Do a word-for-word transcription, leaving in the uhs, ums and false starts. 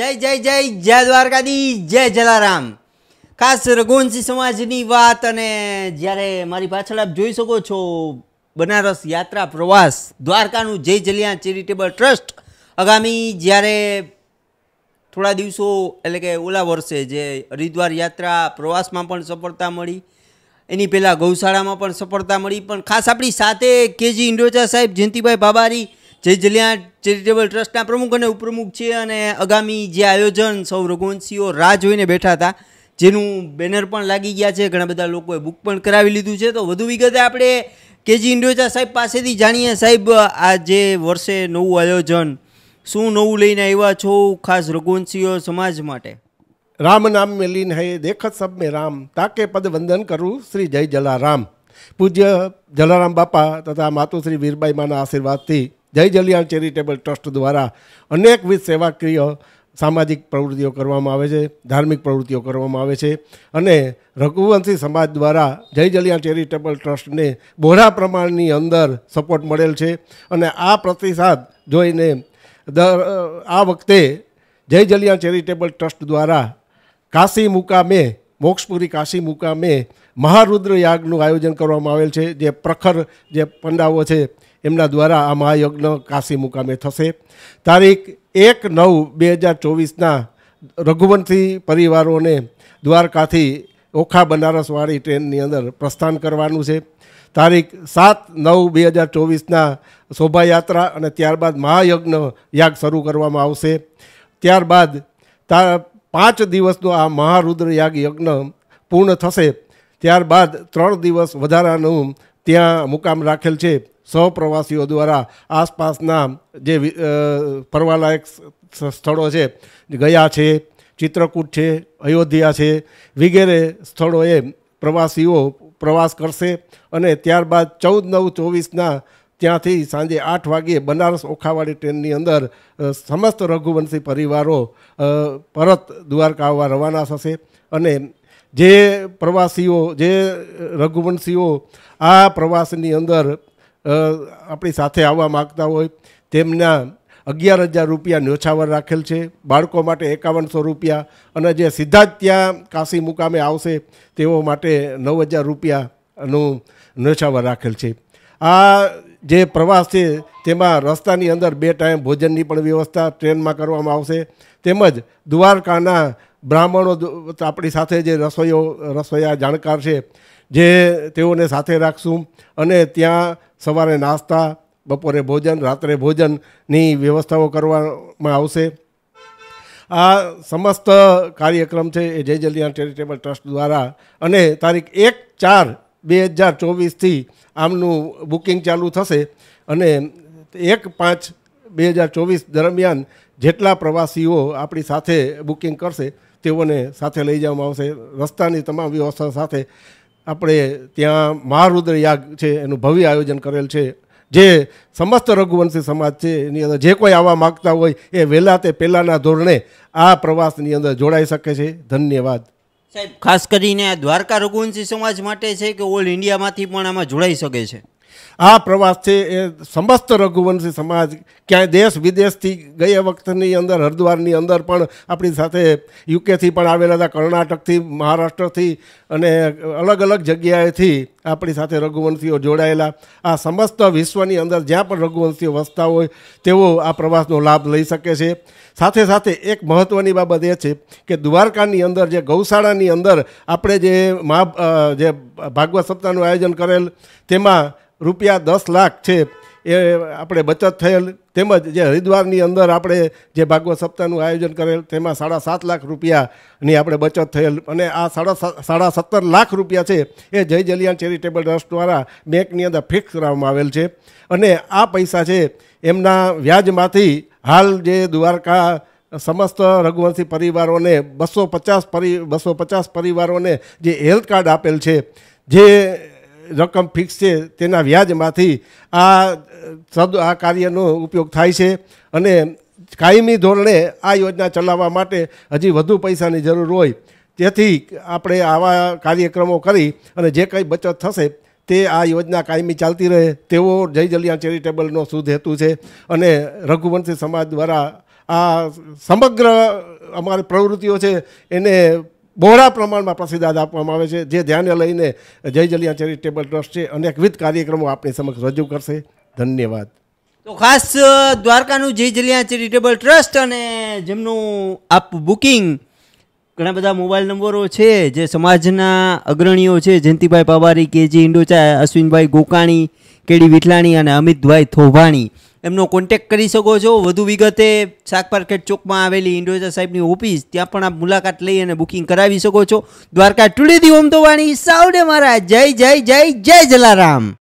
જય જય જય જય દ્વારકાધીશ, જય જલારામ। ખાસ રઘુવંશી સમાજની વાત, અને જ્યારે મારી પાછળ આપ જોઈ શકો છો બનારસ યાત્રા પ્રવાસ દ્વારકાનું જય જલિયા ચેરિટેબલ ટ્રસ્ટ આગામી જ્યારે થોડા દિવસો એટલે કે ઓલા વર્ષે જે હરિદ્વાર યાત્રા પ્રવાસમાં પણ સફળતા મળી, એની પહેલાં ગૌશાળામાં પણ સફળતા મળી, પણ ખાસ આપણી સાથે કેજી ઇન્ડોચા સાહેબ જયંતિભાઈ બાબારી જય જલિયા ચેરિટેબલ ટ્રસ્ટના પ્રમુખ અને ઉપપ્રમુખ છે, અને આગામી જે આયોજન સૌ રઘુવંશીઓ રાહ જોઈને બેઠા હતા, જેનું બેનર પણ લાગી ગયા છે, ઘણા બધા લોકોએ બુક પણ કરાવી લીધું છે। તો વધુ વિગતે આપણે કેજી ઇન્ડોચા સાહેબ પાસેથી જાણીએ। સાહેબ, આ જે વર્ષે નવું આયોજન, શું નવું લઈને આવ્યા છો ખાસ રઘુવંશીઓ સમાજ માટે? राम नाम में लीन है देखत सब में राम, ताके पद वंदन करूँ श्री जय जलाराम। पूज्य जलाराम बापा तथा मातु श्री वीरबाई माना आशीर्वाद थी जय जलिया चेरिटेबल ट्रस्ट द्वारा अनेकविध सेवाकीय सामाजिक प्रवृत्तिओ करवामां आवे छे, धार्मिक प्रवृत्तिओ करवामां आवे छे, अने रघुवंशी समाज द्वारा जय जलिया चेरिटेबल ट्रस्ट ने बोरा प्रमाणनी अंदर सपोर्ट मळेल छे, अने आ प्रतिसाद जोईने आ वखते जय जलिया चेरिटेबल ट्रस्ट द्वारा काशी मुकामे मोक्षपुरी काशी मुकामे महारुद्र यागનું आयोजन કરવામાં આવેલ છે, જે પ્રખર જે પંડાઓ છે એમના દ્વારા આ મહાયજ્ઞ કાશી મુકામે થશે। તારીખ એક નવ બે હજાર ચોવીસના રઘુવંશી પરિવારોને દ્વારકાથી ઓખા બનારસવાળી ટ્રેનની અંદર પ્રસ્થાન કરવાનું છે। તારીખ સાત નવ બે હજાર ચોવીસના શોભાયાત્રા અને ત્યારબાદ મહાયજ્ઞ યાગ શરૂ કરવામાં આવશે। ત્યારબાદ તા પાંચ દિવસનો આ મહારુદ્ર યાગ યજ્ઞ પૂર્ણ થશે। ત્યારબાદ ત્રણ દિવસ વધારાનું ત્યાં મુકામ રાખેલ છે। સહપ્રવાસીઓ દ્વારા આસપાસના જે ફરવાલાયક સ્થળો છે, ગયા છે, ચિત્રકૂટ છે, અયોધ્યા છે, વગેરે સ્થળોએ પ્રવાસીઓ પ્રવાસ કરશે, અને ત્યારબાદ ચૌદ નવ ચોવીસના ત્યાંથી સાંજે આઠ વાગ્યે બનારસ ઓખાવાળી ટ્રેનની અંદર સમસ્ત રઘુવંશી પરિવારો પરત દ્વારકા આવવા રવાના થશે। અને જે પ્રવાસીઓ જે રઘુવંશીઓ આ પ્રવાસની અંદર આપણી સાથે આવવા માગતા હોય તેમના અગિયાર હજાર રૂપિયા ન્યોછાવર રાખેલ છે, બાળકો માટે એકાવનસો રૂપિયા, અને જે સીધા જ ત્યાં કાશી મુકામે આવશે તેઓ માટે નવ હજાર રૂપિયાનું ન્યોછાવર રાખેલ છે। આ જે પ્રવાસ છે તેમાં રસ્તાની અંદર બે ટાઈમ ભોજનની પણ વ્યવસ્થા ટ્રેનમાં કરવામાં આવશે, તેમજ દ્વારકાના બ્રાહ્મણો આપણી સાથે જે રસોઈઓ રસોઈયા જાણકાર છે જે તેઓને સાથે રાખશું, અને ત્યાં સવારે નાસ્તા, બપોરે ભોજન, રાત્રે ભોજનની વ્યવસ્થાઓ કરવામાં આવશે। આ સમસ્ત કાર્યક્રમ છે એ જય જલિયા ચેરિટેબલ ટ્રસ્ટ દ્વારા, અને તારીખ એક ચાર બે હજાર ચોવીસથી આમનું બુકિંગ ચાલુ થશે, અને એક પાંચ બે હજાર ચોવીસ દરમિયાન જેટલા પ્રવાસીઓ આપણી સાથે બુકિંગ કરશે તેઓને સાથે લઈ જવામાં આવશે। રસ્તાની તમામ વ્યવસ્થા સાથે આપણે ત્યાં મહારુદ્ર યાગ છે એનું ભવ્ય આયોજન કરેલ છે, જે સમસ્ત રઘુવંશી સમાજ છે એની અંદર જે કોઈ આવવા માગતા હોય એ વહેલા તે પહેલાંના ધોરણે આ પ્રવાસની અંદર જોડાઈ શકે છે। ધન્યવાદ સાહેબ। ખાસ કરીને આ દ્વારકા રઘુવંશી સમાજ માટે છે કે ઓલ ઇન્ડિયામાંથી પણ આમાં જોડાઈ શકે છે? આ પ્રવાસ છે એ સમસ્ત રઘુવંશી સમાજ ક્યાંય દેશ વિદેશથી ગયા વખતની અંદર હરિદ્વારની અંદર પણ આપણી સાથે યુકેથી પણ આવેલા હતા, કર્ણાટકથી, મહારાષ્ટ્રથી અને અલગ અલગ જગ્યાએથી આપણી સાથે રઘુવંશીઓ જોડાયેલા। આ સમસ્ત વિશ્વની અંદર જ્યાં પણ રઘુવંશીઓ વસતા હોય તેઓ આ પ્રવાસનો લાભ લઈ શકે છે। સાથે સાથે એક મહત્ત્વની બાબત એ છે કે દ્વારકાની અંદર જે ગૌશાળાની અંદર આપણે જે મહા જે ભાગવત સપ્તાહનું આયોજન કરેલ તેમાં રૂપિયા દસ લાખ છે એ આપણે બચત થયેલ, તેમજ જે હરિદ્વારની અંદર આપણે જે ભાગવત સપ્તાહનું આયોજન કરેલ તેમાં સાડા સાત લાખ રૂપિયાની આપણે બચત થયેલ, અને આ સાડા સાડા સત્તર લાખ રૂપિયા છે એ જય જલિયા ચેરિટેબલ ટ્રસ્ટ દ્વારા બેંકની અંદર ફિક્સ કરવામાં આવેલ છે, અને આ પૈસા છે એમના વ્યાજમાંથી હાલ જે દ્વારકા સમસ્ત રઘુવંશી પરિવારોને બસો પચાસ પરિ બસો પચાસ પરિવારોને જે હેલ્થ કાર્ડ આપેલ છે, જે રકમ ફિક્સ છે તેના વ્યાજમાંથી આ સદ આ કાર્યનો ઉપયોગ થાય છે, અને કાયમી ધોરણે આ યોજના ચલાવવા માટે હજી વધુ પૈસાની જરૂર હોય, તેથી આપણે આવા કાર્યક્રમો કરી અને જે કંઈ બચત થશે તે આ યોજના કાયમી ચાલતી રહે તેવો જય જલિયા ચેરિટેબલનો શુભ હેતુ છે, અને રઘુવંશી સમાજ દ્વારા આ સમગ્ર અમારી પ્રવૃત્તિઓ છે એને બહોળા પ્રમાણમાં પ્રતિસાદ આપવામાં આવે છે, જે ધ્યાને લઈને જય જલિયાણ ચેરિટેબલ ટ્રસ્ટ છે અનેકવિધ કાર્યક્રમો આપણી સમક્ષ રજૂ કરશે. ધન્યવાદ. તો ખાસ દ્વારકાનું જય જલિયાણ ચેરિટેબલ ટ્રસ્ટ અને જેમનું આપ બુકિંગ ઘણા બધા મોબાઈલ નંબરો છે જે સમાજના અગ્રણીઓ છે, જયંતિભાઈ પાવારી, કેજી ઇન્ડોચા, અશ્વિનભાઈ ગોકાણી, કેડી વિઠલાણી અને અમિતભાઈ થોભાણી, એમનો કોન્ટેક્ટ કરી શકો છો. વધુ વિગતે શાક માર્કેટ ચોકમાં આવેલી ઇન્ડોચા સાહેબની ઓફિસ, ત્યાં પણ આપ મુલાકાત લઈ અને બુકિંગ કરાવી શકો છો. દ્વારકા ટુડે દી ઓમ તો વાણી સાવડે મારા જય જય જય જય જલારામ.